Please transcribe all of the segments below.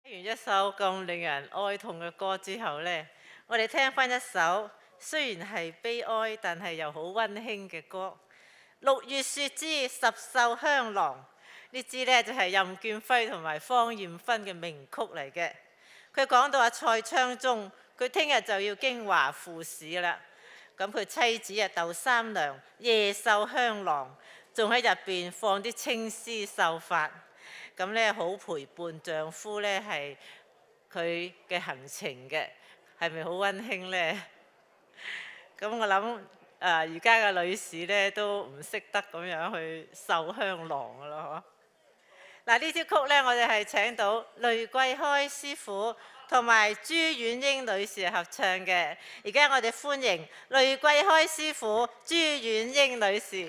聽完一首咁令人哀痛嘅歌之後呢，我哋聽翻一首雖然係悲哀，但係又好溫馨嘅歌。六月雪之十繡香囊，呢支呢就係任劍輝同埋芳艷芬嘅名曲嚟嘅。佢講到蔡昌宗，佢聽日就要經華赴使啦。咁佢妻子竇三娘夜繡香囊，仲喺入邊放啲青絲繡髮。咁咧好陪伴丈夫咧係佢嘅行程嘅，係咪好溫馨呢？咁我諗而家嘅女士咧都唔識得咁樣去繡香囊噶咯嗬。嗱，呢支曲咧我哋係請到雷桂開師傅同埋朱婉英女士合唱嘅。而家我哋歡迎雷桂開師傅、朱婉英女士。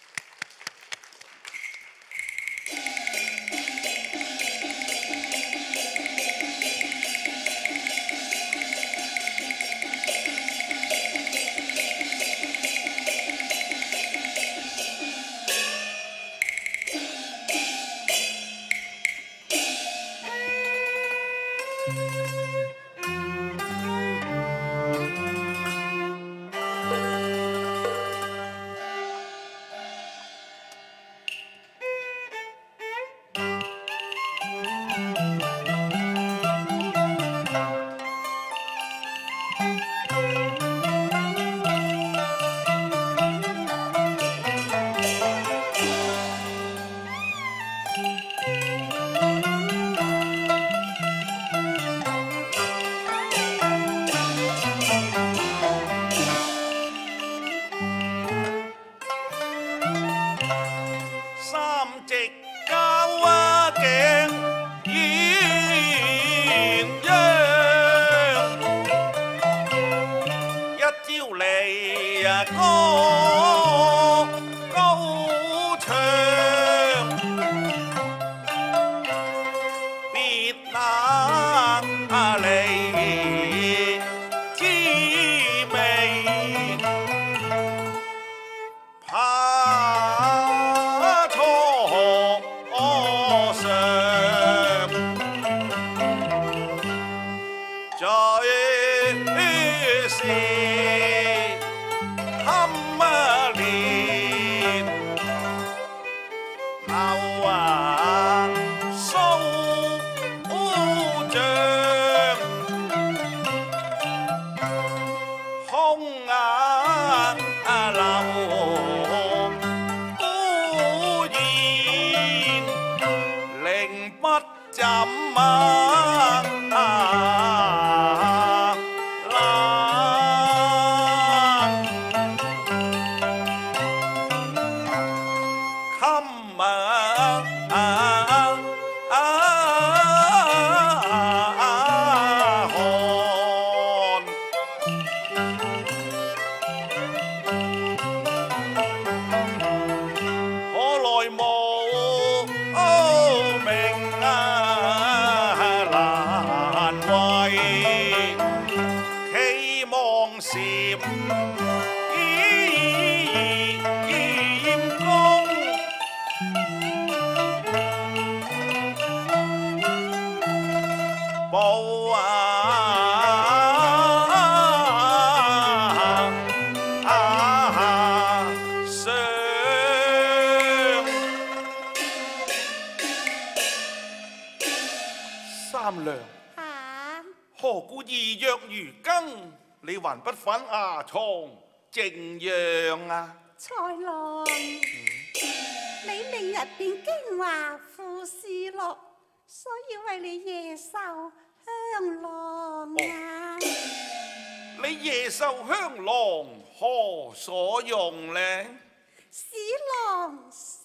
何故兒若如更？你還不返衙床靜養啊？ 才郎，你明日便經華赴使咯，所以為你夜繡香囊啊！ 你夜繡香囊何所用呢？ 使郎新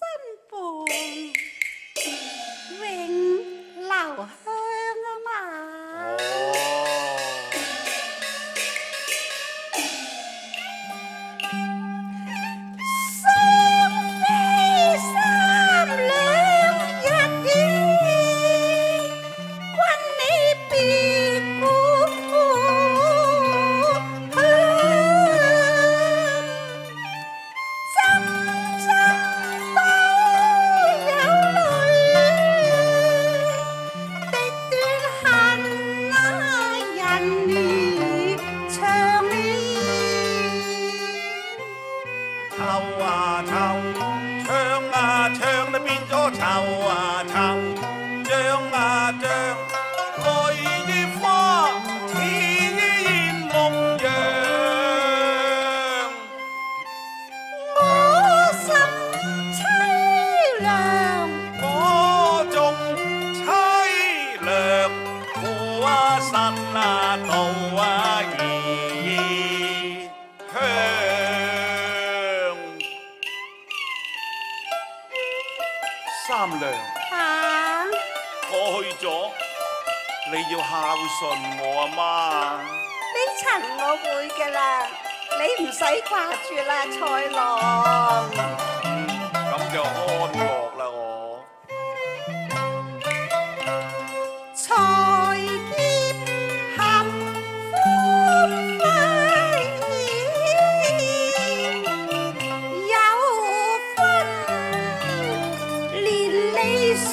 伴永留香啊嘛！ 針針湊啊湊，張啊張，淚如花，似煙牧羊。 我心凄涼， 我仲凄涼，父啊神啊道啊兒香。三娘， 啊！ 我去咗，你要孝順我阿媽。 呢層我會㗎啦，你唔使掛住啦，菜郎。 咁就安樂啦我。 財劫合歡輝，有分連理樹。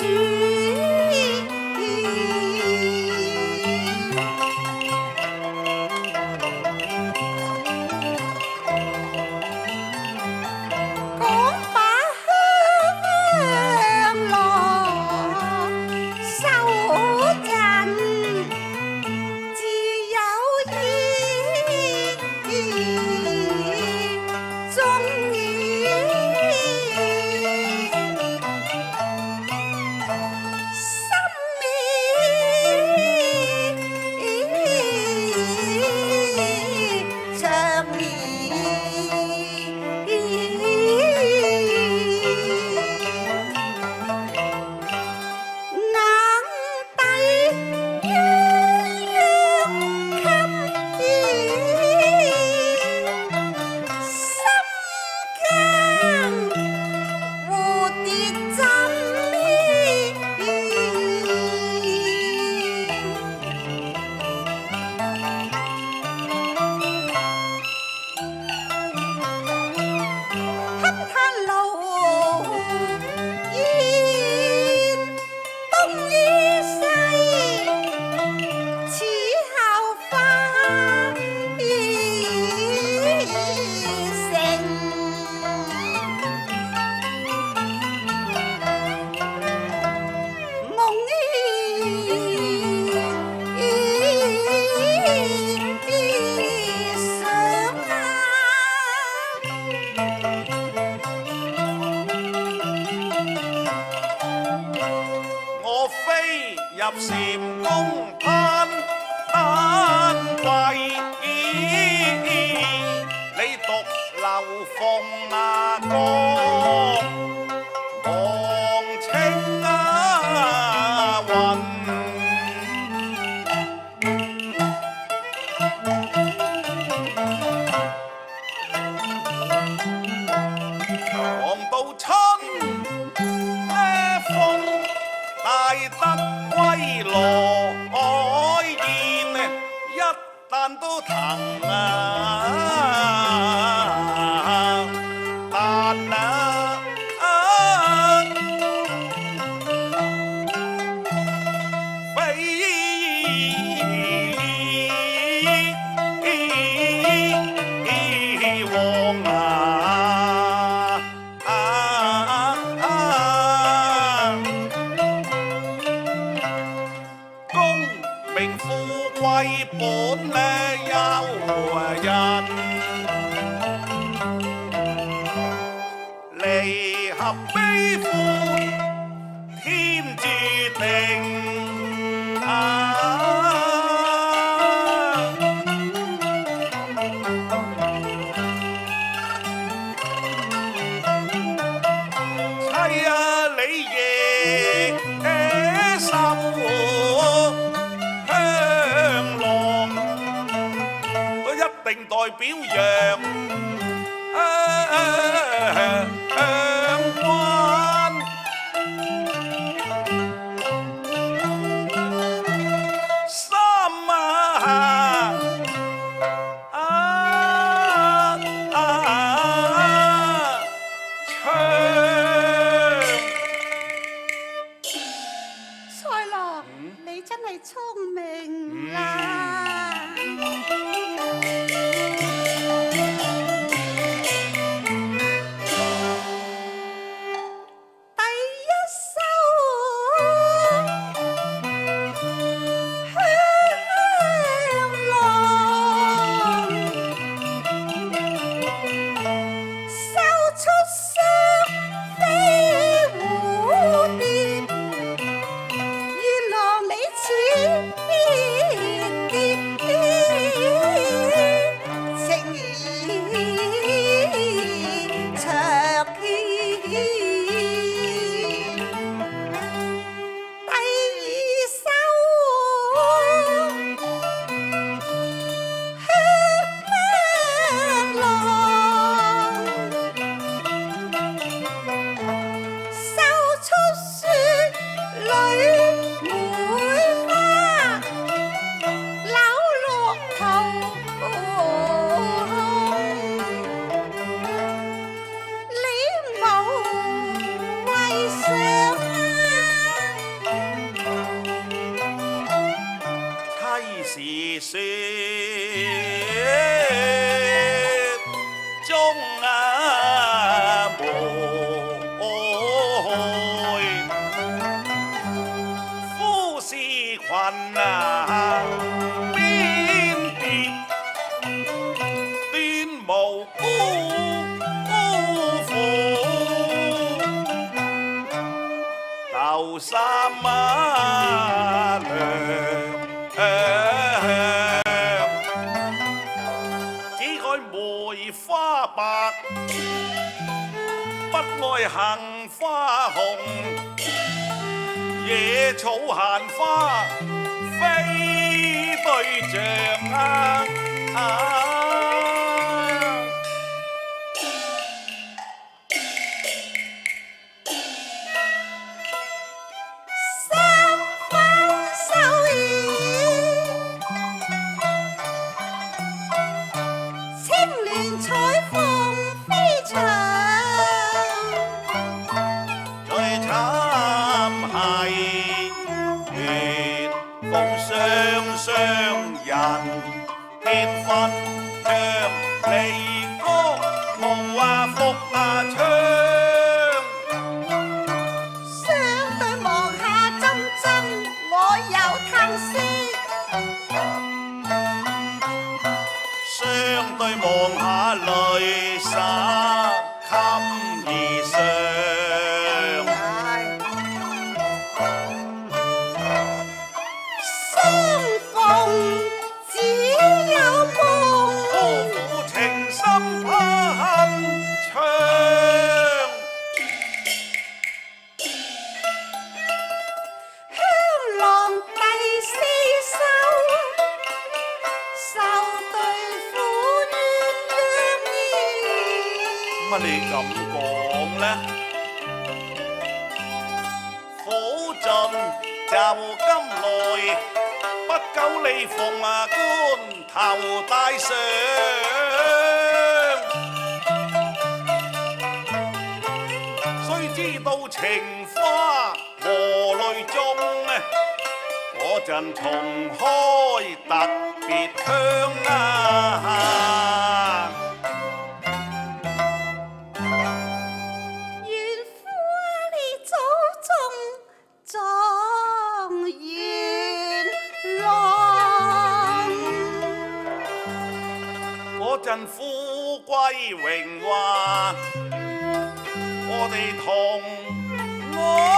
講把香羅收陣，自有意中意。心面長兒硬底鴛鴦給心間蝴蝶枕。黑炭爐煙東於西，此後花成。夢想啊！ 我飛入禪宮攀丹桂，你獨留鳳啊歌，望清啊雲。望到春風大得歸來現，一旦都騰啊彈啊飛往啊！功名富貴本呢誘人，離合悲歡天注定啊！妻啊你夜收香囊，都一定代表陽關。三啊唱。 菜郎，你真係聰明啦！ 頭三馬亮，只愛梅花白，不愛杏花紅。野草閒花非對象啊！乜你咁講呢？苦盡就今來，不久你奉官頭戴上。須知道情花和淚中，嗰陣重開特別香啊！陣富貴榮華，我哋同安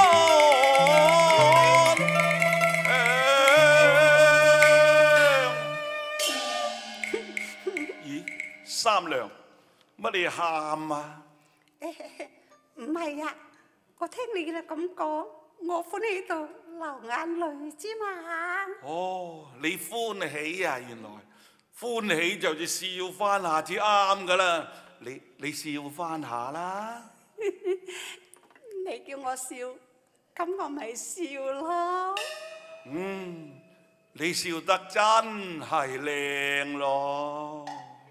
咦，三娘，乜你喊啊？ 唔係啊，我聽你哋咁講，我歡喜到流眼淚之嘛。 哦，你歡喜啊，原來。歡喜就要笑翻下至啱噶啦，你笑翻下啦。 你叫我笑，咁我咪笑咯。 你笑得真係靚咯。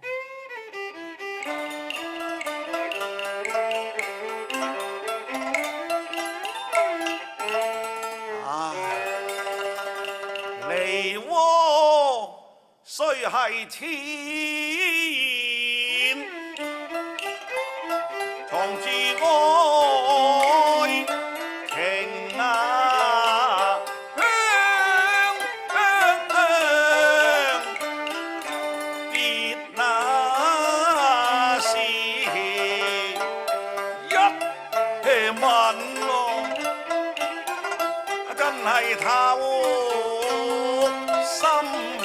梨窩雖係淺，藏住愛情啊，香香香，別那時一吻咯，真係透心啊！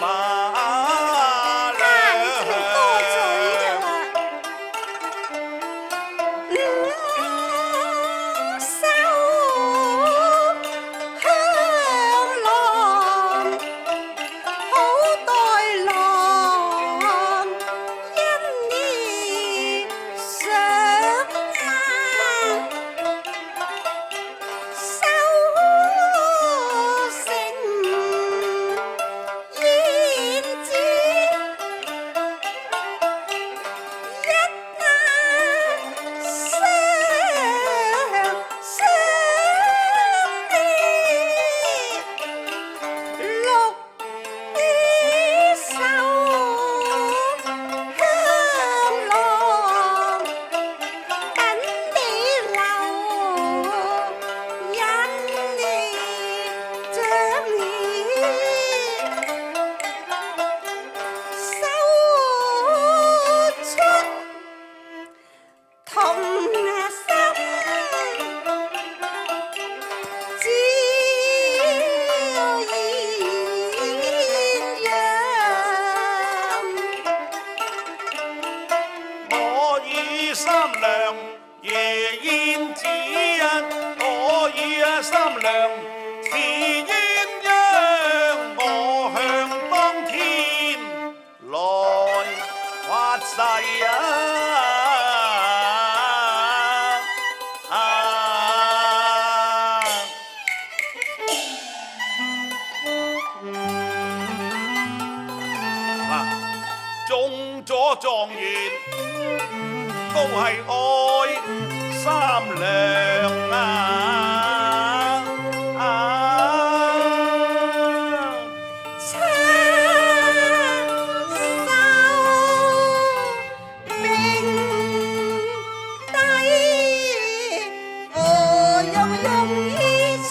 三娘似鴛鴦，我向當天來發誓啊！中咗狀元都係愛三娘啊！ 親手並低，我用衣裳，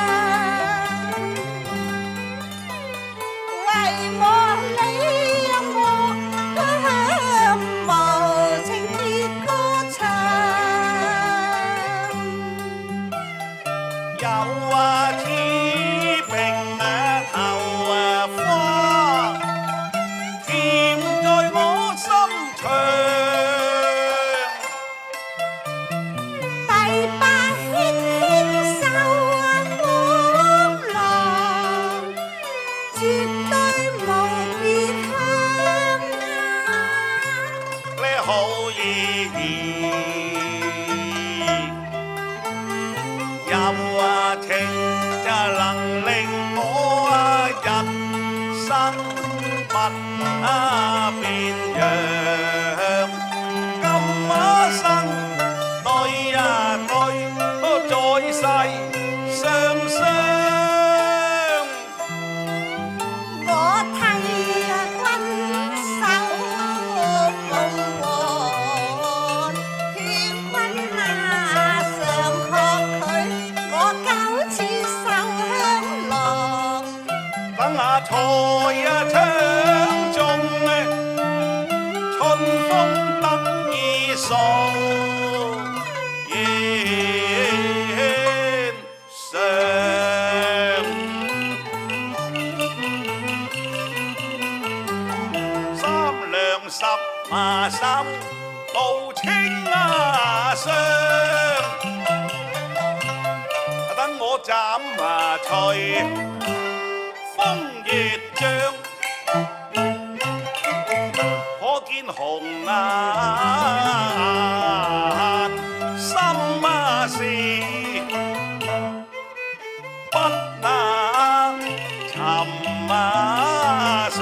為我你我無情的歌唱。 有啊，似並啊頭啊花，甜在我心腸。 第八牽手風浪，絕對無別香啊！ 呢好意義，有啊情就能令我人生不變樣。今生對啊對，都在世雙雙。 我替君守鳳凰，勸君啊常學佢，我狗似受香囊。 等下菜啊唱中，春風得意爽，宴上。三兩十麻手，無情啊傷。等我斬麻菜。風月將，可見紅顏心啊事，不能尋啊上。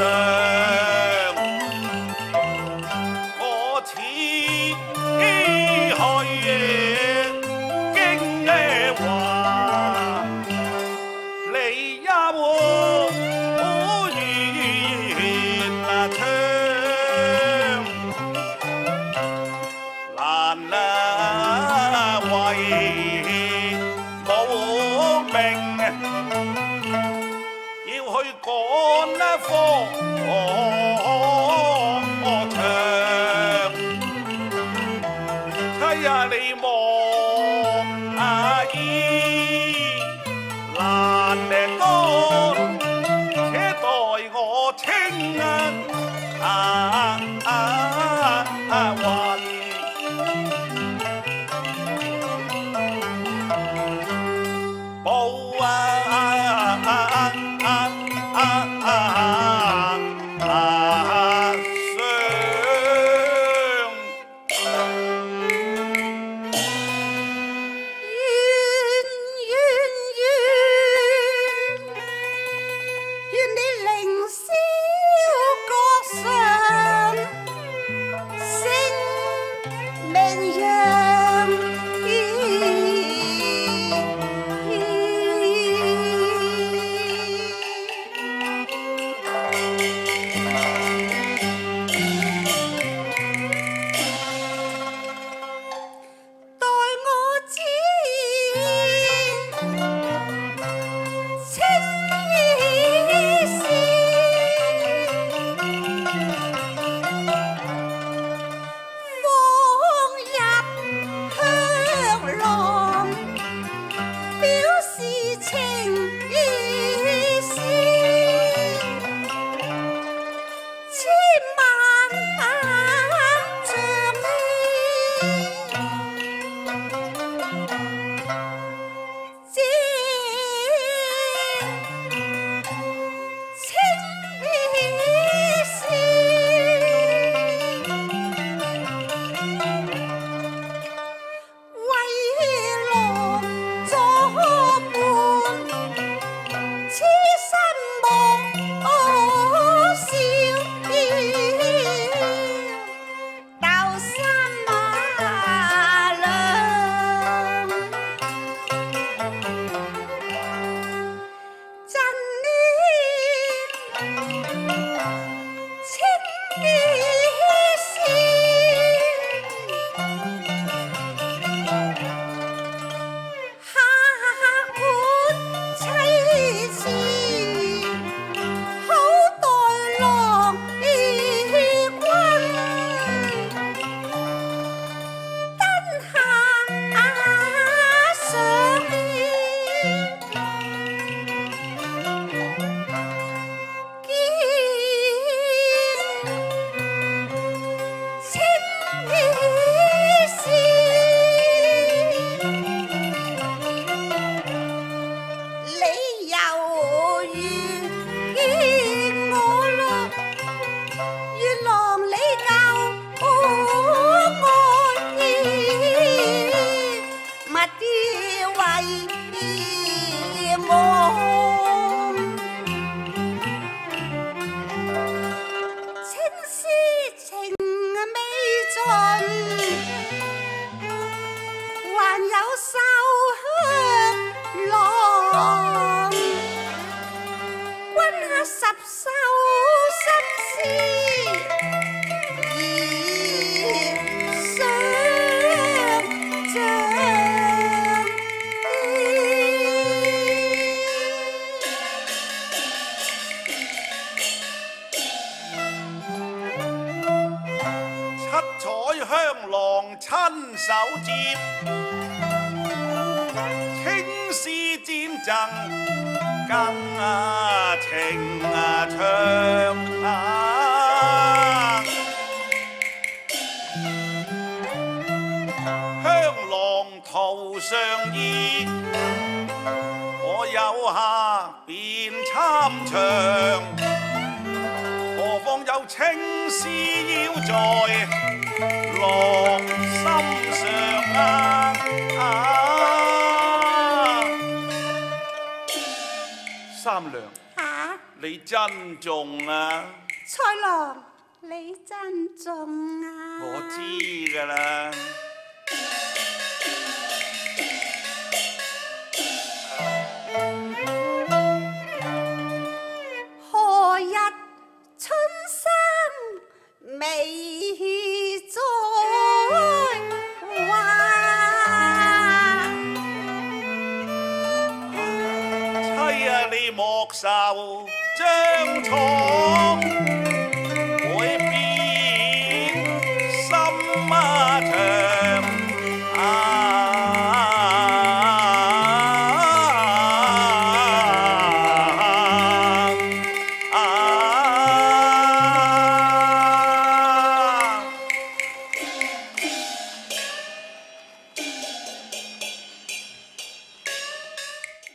我似去經話，你也和。趕一科場，妻啊你望阿姨難命多，且待我清運。冇啊！ 願夢。情是情未盡，還有愁香囊。君下十首心思。 香囊親手接，青絲沾贈更情長香囊塗上衣，我有下便參詳，何況有青絲腰在郎心上三娘，你珍重啊！ 蔡郎，你珍重啊！ 我知㗎啦。 何日春生未在話？ 妻啊，你莫愁將錯。